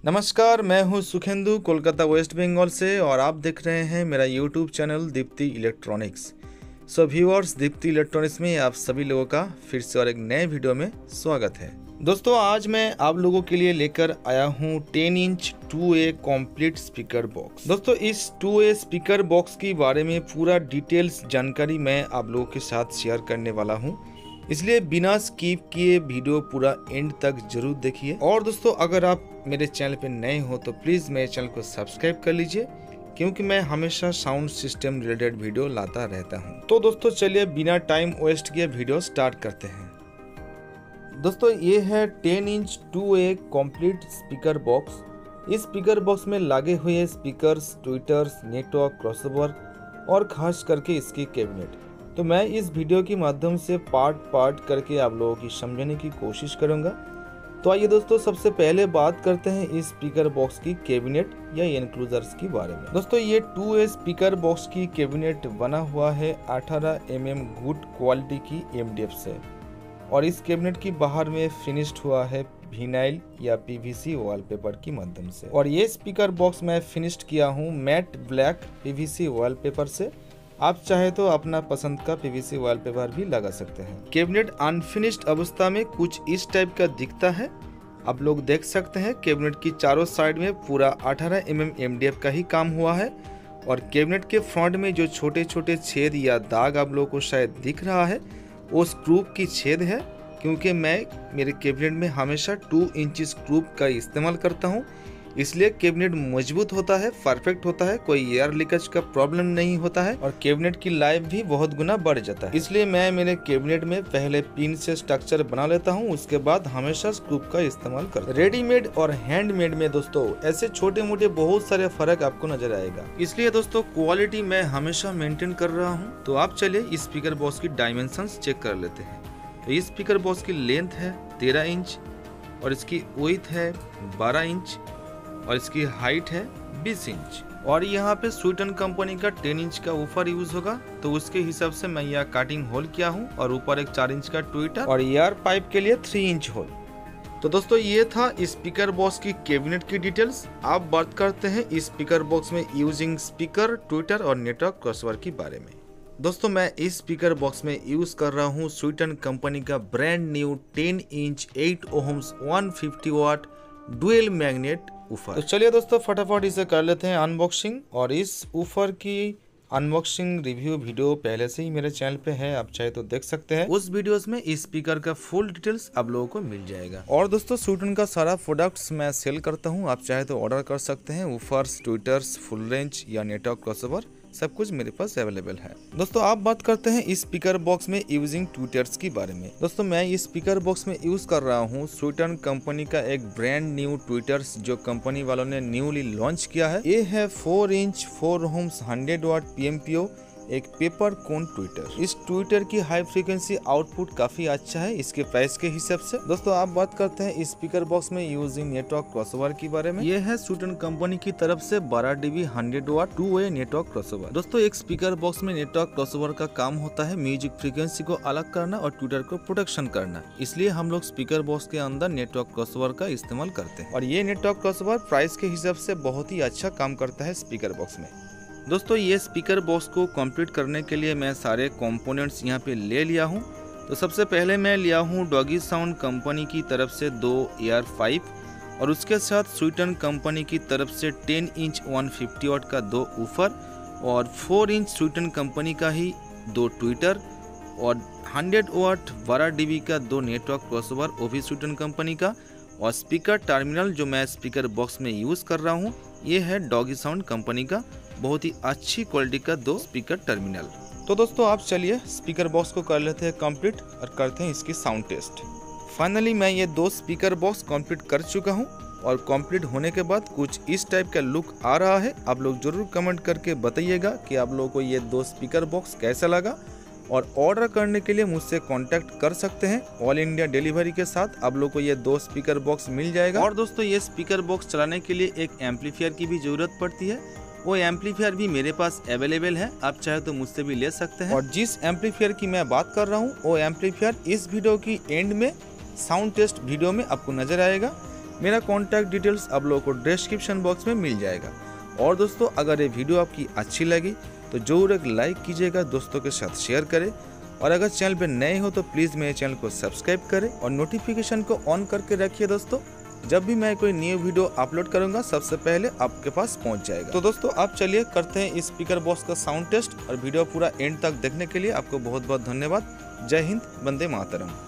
नमस्कार, मैं हूं सुखेंदु कोलकाता वेस्ट बंगाल से और आप देख रहे हैं मेरा YouTube channel Deepti electronics. So viewers, Deepti electronics में आप सभी लोगों का फिर से और एक नए वीडियो में स्वागत है। दोस्तों, आज मैं आप लोगों के लिए लेकर आया हूं 10 inch 2A complete speaker box. दोस्तों, इस 2A स्पीकर बॉक्स के बारे में पूरा डिटेल्स जानकारी मैं आप लोगों के साथ शेयर करने वाला हूं, इसलिए बिना स्किप किए वीडियो पूरा एंड तक जरूर देखिए। और दोस्तों, अगर आप मेरे चैनल पे नए हो तो प्लीज़ मेरे चैनल को सब्सक्राइब कर लीजिए, क्योंकि मैं हमेशा साउंड सिस्टम रिलेटेड वीडियो लाता रहता हूं। तो दोस्तों, चलिए बिना टाइम वेस्ट किए वीडियो स्टार्ट करते हैं। दोस्तों, ये है 10 inch 2A complete speaker box. इस स्पीकर बॉक्स में लगे हुए स्पीकर्स, ट्विटर्स, नेटवर्क, क्रॉसओवर और खास करके इसकी कैबिनेट। तो मैं इस वीडियो के माध्यम से पार्ट करके आप लोगों की समझने की कोशिश करूंगा। तो आइए दोस्तों, सबसे पहले बात करते हैं इस स्पीकर बॉक्स की कैबिनेट या एनक्लोजर्स के बारे में। दोस्तों, ये 2A स्पीकर बॉक्स की कैबिनेट बना हुआ है 18 mm गुड क्वालिटी की MDF से, और इस कैबिनेट की बाहर में फिनिश्ड हुआ है विनाइल या PVC वॉलपेपर की माध्यम से। और ये स्पीकर बॉक्स मैं फिनिश्ड किया हूँ मैट ब्लैक PVC वॉलपेपर से। आप चाहे तो अपना पसंद का PVC वॉलपेपर भी लगा सकते हैं। कैबिनेट अनफिनिश्ड अवस्था में कुछ इस टाइप का दिखता है। आप लोग देख सकते हैं कैबिनेट की चारों साइड में पूरा 18 mm MDF का ही काम हुआ है, और कैबिनेट के फ्रंट में जो छोटे छोटे छेद या दाग आप लोगों को शायद दिख रहा है वो स्क्रू की छेद है, क्योंकि मैं मेरे कैबिनेट में हमेशा 2 इंच स्क्रू का इस्तेमाल करता हूँ, इसलिए कैबिनेट मजबूत होता है, परफेक्ट होता है, कोई एयर लीकेज का प्रॉब्लम नहीं होता है और कैबिनेट की लाइफ भी बहुत गुना बढ़ जाता है। इसलिए मैं मेरे कैबिनेट में पहले पिन से स्ट्रक्चर बना लेता हूं, उसके बाद हमेशा स्क्रू का इस्तेमाल करता हूं। रेडीमेड और हैंडमेड में दोस्तों ऐसे छोटे मोटे बहुत सारे फर्क आपको नजर आएगा, इसलिए दोस्तों क्वालिटी मैं हमेशा मेंटेन कर रहा हूँ। तो आप चलिए इस स्पीकर बॉक्स की डायमेंशंस चेक कर लेते हैं। तो इस स्पीकर बॉक्स की लेंथ है 13 इंच और इसकी विड्थ है 12 इंच और इसकी हाइट है 20 इंच। और यहाँ पे स्वीटन कंपनी का 10 इंच का ऊपर यूज होगा, तो उसके हिसाब से मैं यहाँ काटिंग होल किया हूँ और ऊपर एक 4 इंच का ट्विटर और एयर पाइप के लिए 3 इंच होल। तो दोस्तों, ये था इस स्पीकर बॉक्स की कैबिनेट की डिटेल्स। आप बात करते हैं इस स्पीकर बॉक्स में यूजिंग स्पीकर, ट्विटर और नेटवर्क क्रॉसओवर के बारे में। दोस्तों, मैं इस स्पीकर बॉक्स में यूज कर रहा हूँ स्वीटन कंपनी का brand new 10 inch 8 ohms 150 watt dual magnet woofer. तो चलिए दोस्तों, फटाफट इसे कर लेते हैं अनबॉक्सिंग। और इस ऊफर की अनबॉक्सिंग रिव्यू वीडियो पहले से ही मेरे चैनल पे है, आप चाहे तो देख सकते हैं। उस वीडियोस में इस स्पीकर का फुल डिटेल्स आप लोगों को मिल जाएगा। और दोस्तों, स्वीटन का सारा प्रोडक्ट्स मैं सेल करता हूँ, आप चाहे तो ऑर्डर कर सकते हैं। ऊफर्स, ट्विटर्स, फुल रेंज या नेटवर्क क्रॉसओवर सब कुछ मेरे पास अवेलेबल है। दोस्तों, आप बात करते हैं इस स्पीकर बॉक्स में यूजिंग ट्विटर्स के बारे में। दोस्तों, मैं इस स्पीकर बॉक्स में यूज कर रहा हूँ स्वीटन कंपनी का एक ब्रांड न्यू ट्विटर्स, जो कंपनी वालों ने न्यूली लॉन्च किया है। ये है 4 इंच 4 ohms 100 वाट PMPO एक पेपर कोन ट्विटर। इस ट्विटर की हाई फ्रीक्वेंसी आउटपुट काफी अच्छा है इसके प्राइस के हिसाब से। दोस्तों, आप बात करते हैं इस स्पीकर बॉक्स में यूजिंग नेटवर्क क्रॉसओवर के बारे में। ये है स्वीटन कंपनी की तरफ से 12 dB 100 वाट 2A नेटवर्क क्रॉसओवर। दोस्तों, एक स्पीकर बॉक्स में नेटवर्क क्रॉसओवर का काम होता है म्यूजिक फ्रीक्वेंसी को अलग करना और ट्विटर को प्रोटेक्शन करना, इसलिए हम लोग स्पीकर बॉक्स के अंदर नेटवर्क क्रॉसओवर का इस्तेमाल करते हैं। और ये नेटवर्क क्रॉसओवर प्राइस के हिसाब से बहुत ही अच्छा काम करता है स्पीकर बॉक्स में। दोस्तों, ये स्पीकर बॉक्स को कंप्लीट करने के लिए मैं सारे कंपोनेंट्स यहाँ पे ले लिया हूँ। तो सबसे पहले मैं लिया हूँ डॉगी साउंड कंपनी की तरफ से 2 एयर पाइप, और उसके साथ स्वीटन कंपनी की तरफ से 10 इंच 150 वाट का 2 ऊफर और 4 इंच स्वीटन कंपनी का ही 2 ट्विटर और 100 वाट 12 dB का 2 नेटवर्क क्रॉसओवर, वो भी स्वीटन कंपनी का। और स्पीकर टर्मिनल जो मैं स्पीकर बॉक्स में यूज कर रहा हूँ, ये है डॉगी साउंड कंपनी का बहुत ही अच्छी क्वालिटी का 2 स्पीकर टर्मिनल। तो दोस्तों, आप चलिए स्पीकर बॉक्स को कर लेते हैं कंप्लीट और करते हैं इसकी साउंड टेस्ट। फाइनली मैं ये 2 स्पीकर बॉक्स कंप्लीट कर चुका हूँ, और कंप्लीट होने के बाद कुछ इस टाइप का लुक आ रहा है। आप लोग जरूर कमेंट करके बताइएगा कि आप लोगों को ये 2 स्पीकर बॉक्स कैसा लगा, और ऑर्डर करने के लिए मुझसे कांटेक्ट कर सकते हैं। ऑल इंडिया डिलीवरी के साथ आप लोग को ये 2 स्पीकर बॉक्स मिल जाएगा। और दोस्तों, ये स्पीकर बॉक्स चलाने के लिए एक एम्पलीफायर की भी जरूरत पड़ती है, वो एम्पलीफायर भी मेरे पास अवेलेबल है, आप चाहे तो मुझसे भी ले सकते हैं। और जिस एम्पलीफायर की मैं बात कर रहा हूँ वो एम्पलीफायर इस वीडियो की एंड में साउंड टेस्ट वीडियो में आपको नजर आएगा। मेरा कॉन्टैक्ट डिटेल्स आप लोगों को डिस्क्रिप्शन बॉक्स में मिल जाएगा। और दोस्तों अगर ये वीडियो आपकी अच्छी लगी तो जरूर एक लाइक कीजिएगा, दोस्तों के साथ शेयर करें। और अगर चैनल पे नए हो तो प्लीज़ मेरे चैनल को सब्सक्राइब करें और नोटिफिकेशन को ऑन करके रखिए दोस्तों। जब भी मैं कोई न्यू वीडियो अपलोड करूंगा सबसे पहले आपके पास पहुंच जाएगा। तो दोस्तों आप चलिए करते हैं इस स्पीकर बॉक्स का साउंड टेस्ट। और वीडियो पूरा एंड तक देखने के लिए आपको बहुत बहुत धन्यवाद। जय हिंद, वंदे मातरम।